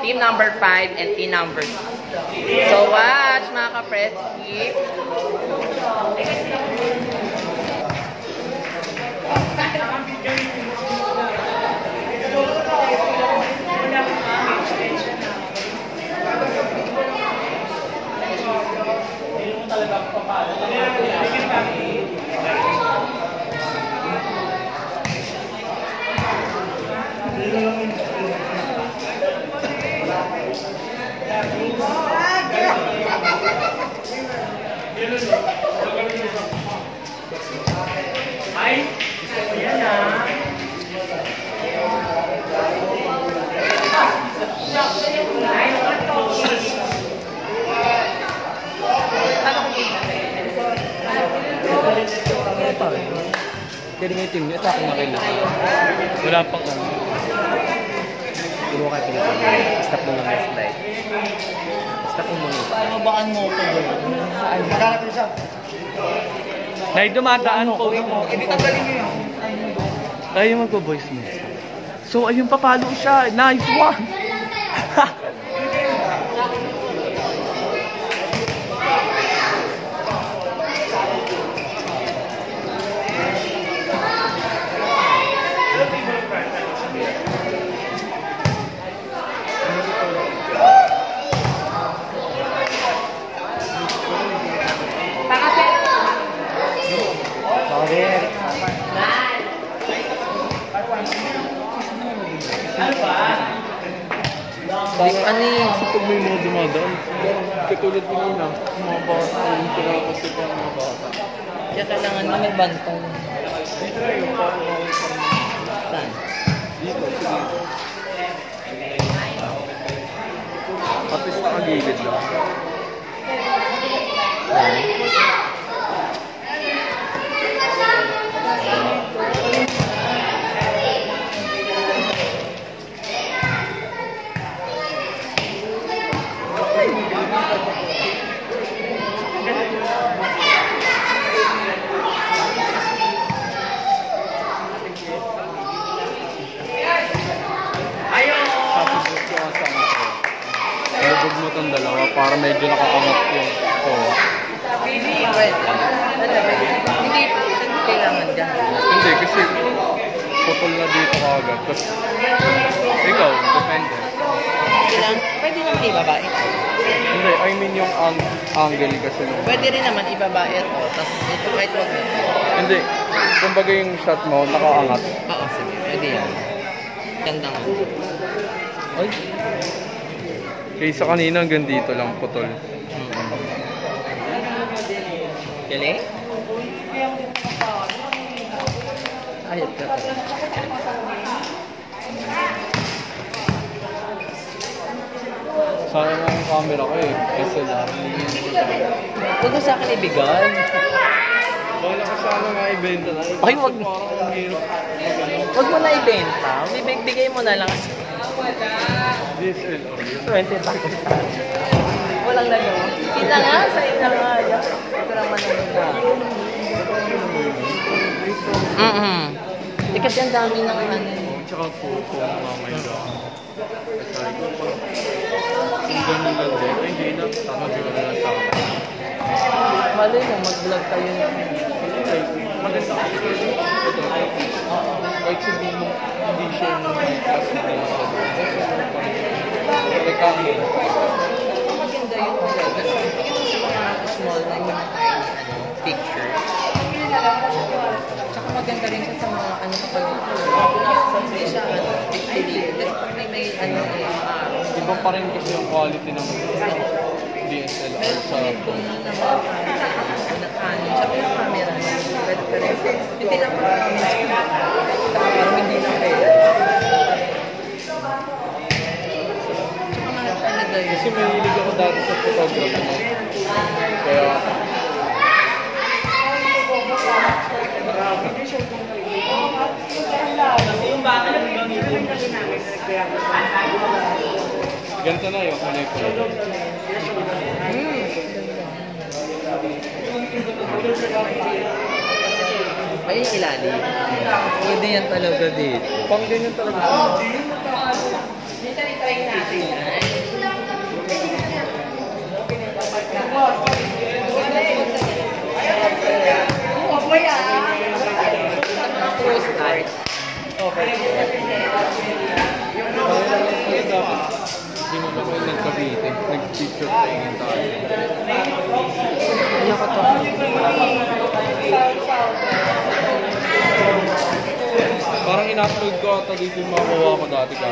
team number 5 and team number 6. So watch mga ka-Preski. Kaya nga yung team niya, sa akin nakailan. Wala pang ano. Puro kayo Pilipinas. Stop mo muna yung slide. Stop mo muna. Mabakan mo ito. Maghanap rin siya. Dahil dumadaan po. Hindi tanggalin nyo yun. Tayo magpo-voice mo. So, ayun, papalo siya. Nice one! Ano yun? Kapag may mga dumadaan, katulad mo nila, mga bata, yung pinapasip ang mga bata. Kaya kailangan na may bantay. Dito na yung parang mga Saan? dito, sige. Kapis nakagigid lang. Lubog mo itong dalawa para medyo nakakangat yung Hindi, kailangan dyan. Hindi, kasi putol na dito kagad. Tapos, ikaw, depende. Pwede naman ibabae. Hindi, I mean yung angle kasi nung... Pwede rin naman ibabae ito. Tapos ito kahit wag na. Hindi, kumbaga yung shot mo, nakaangat. Oo, sige. Pwede yan. Ganda nga. Ay. Kaysa kanina hanggang dito lang putol. Galing? Ayot ka pa. Sayang nga yung camera ko eh. SLR. Huwag mo sa akin ibigay. Bala ko sana nga ibenta na. Ay, wag mo. Parang ang hirap. Huwag mo na ibenta. Bigay mo na lang. DSLR. 20,000. Walang lagaw. Hindi na nga. Sa'yo na nga. Ito naman ang mga. Eh kasi ang dami ng ano. Tsaka po mamaya lang. Sabi ko pa. Kung ganun lang din. Ay, hindi na. Tatabi ko na lang sa akin. Malay mo, mag-vlog tayo na. Maganda kasi kasi. Kahit sabihin mo, hindi siya yung class na rin sa doon. Maganda yun. Kasi yung sa mga small na yung picture. Tsaka maganda rin siya sa mga ano kapag hindi siya big. Kasi pag may ano Iba pa rin kasi yung quality ng DSLR sa phone. Sa camera, pwede ka rin. Hindi lang parang hindi na kaya. Kasi may hilig ako dati sa photography mo. Kaya... Ganito na yung kulay ko. Ay, yung ilalim. Pwede yan talaga dito. Pang ganyan talaga. Minsan i-try natin. Picture tingin tayo. Hindi ako to. Parang in-upload ko ata dito yung mga gawa ko dati ka.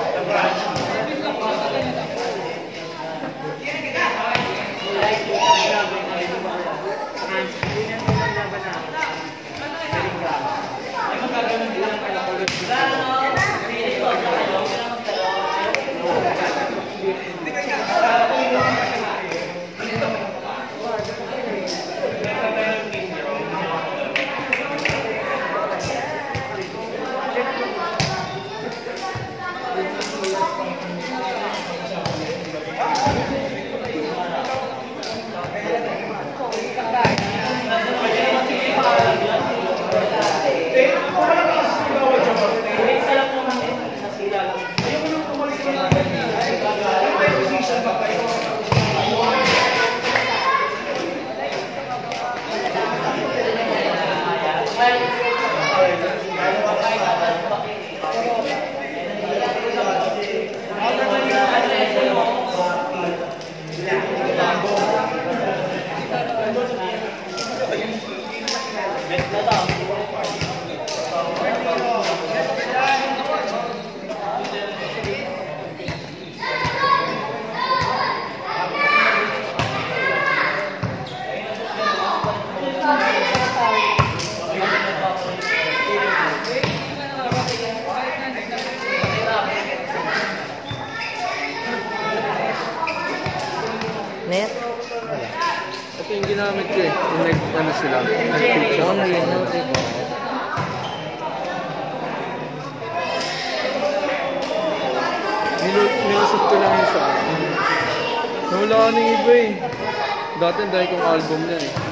Net? Ito yung ginamit ko eh. Yung ano sila. Nag-picture. Only, no, diba? Nilusot ko lang yung sa akin. Nawala ka ng iba eh. Dati dahil kong album yan eh.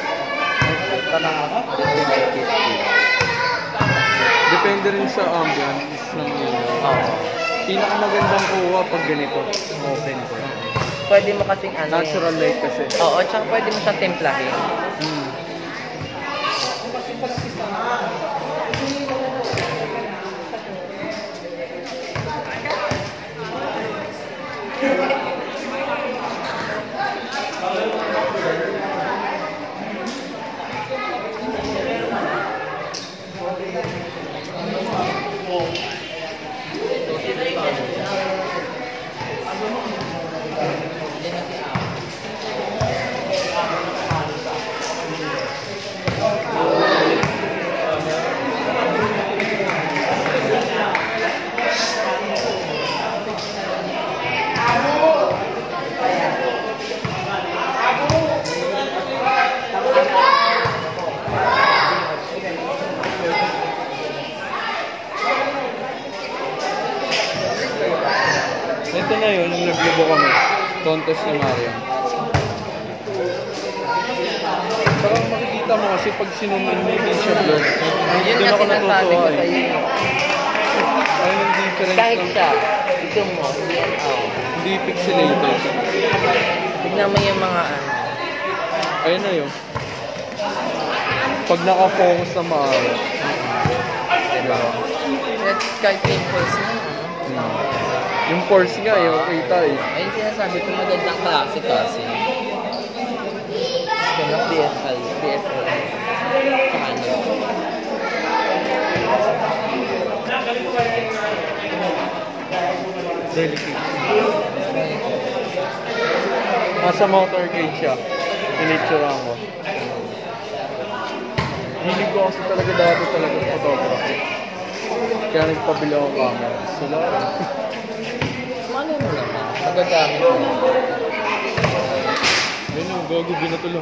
Depende rin sa ambience ng Oo. pinakamagandang kuha pag ganito. Open ko. Pwede mo kasing ano. Natural light kasi. Oo, tsaka pwede mo siyang templahin. Hmm. Ito na yun, yung naglubo kami. Contest ni Mario. Parang makikita mo kasi pag sinumin mo yung siya blur. Yun Doon nga ako sinasabi natutuwa ko eh. sa'yo. Ayun yung difference Kahit ng... siya, ito mo, hindi yan, Hindi pixelated. tignan mo yung mga ano. Ayun na yun. Pag naka-focus na maayos. Diba? Kahit pimples na, ano. Yung pores nga, yung kita eh. Ayun sinasabi ko, magandang klase kasi. Gusto ng DSL. Saka ano. Delicate. Nasa motorcade siya. Pinicturean ko. Hilig ko kasi talaga dati talaga sa photography. Kaya nagpabili ako ng camera. Sila. Ano mo naman? Magagamit mo. Ayun o, gago binatulo.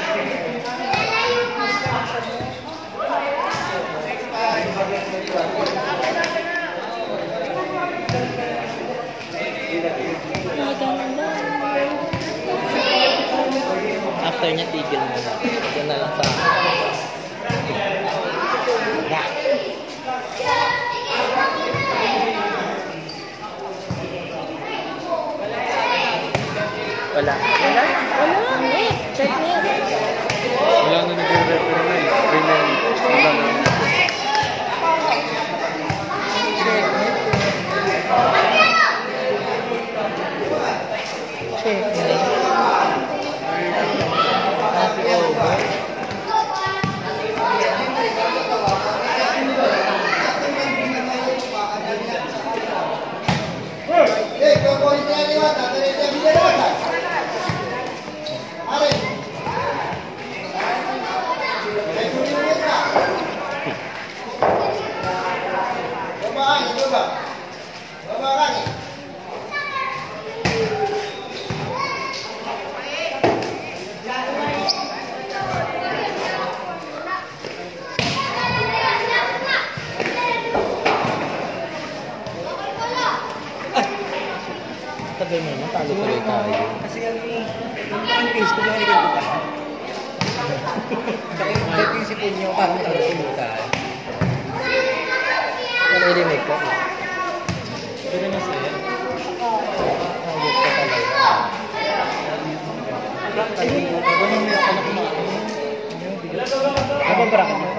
After niya, tigil mo na. Yan na lang sa akin. Yeah. Wala. Check me. Wala na nag-refer na eh. Wala na. Check me. eh. Happy over. Tagal mo naman, talo tuloy tayo. Kasi yung face ko, yung halikad ko pa. Dahil yung sipon nyo, parang talo tuloy tayo. Narinig ka. Pero na sa'yo. Ayos ka talaga. Habang bracket mo.